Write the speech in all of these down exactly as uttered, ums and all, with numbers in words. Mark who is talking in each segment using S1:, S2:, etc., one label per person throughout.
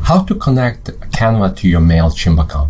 S1: How to connect Canva to your Mailchimp account.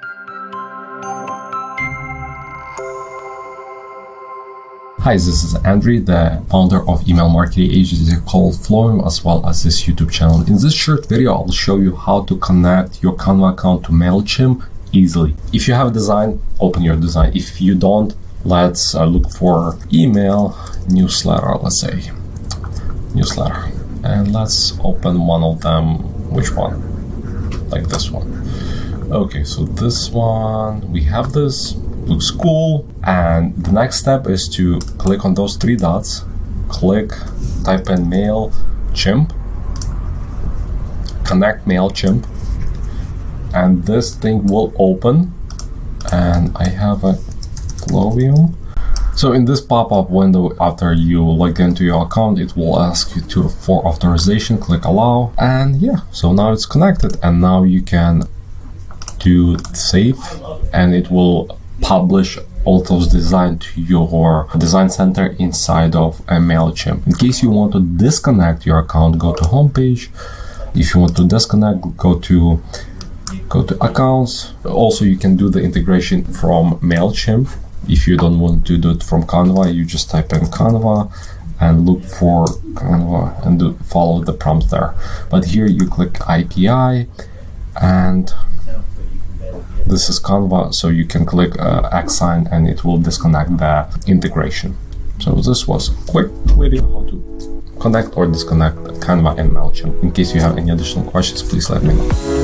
S1: Hi, this is Andrew, the founder of email marketing agency called Flowium, as well as this YouTube channel. In this short video, I'll show you how to connect your Canva account to Mailchimp easily. If you have a design, open your design. If you don't, let's uh, look for email newsletter, let's say newsletter. And let's open one of them. Which one? Like this one. Okay, so this one, we have this, looks cool. And the next step is to click on those three dots, click, type in Mailchimp, connect Mailchimp, and this thing will open. And I have a Flowium. So in this pop-up window, after you log into your account, it will ask you to for authorization, click allow, and yeah, so now it's connected, and now you can do save, and it will publish all those designs to your design center inside of a Mailchimp. In case you want to disconnect your account, go to homepage. If you want to disconnect, go to go to accounts. Also, you can do the integration from Mailchimp. If you don't want to do it from Canva, you just type in Canva and look for Canva and do, follow the prompt there. But here you click A P I, and this is Canva, so you can click uh, X sign and it will disconnect the integration. So this was a quick video how to connect or disconnect Canva and Mailchimp. In case you have any additional questions, please let me know.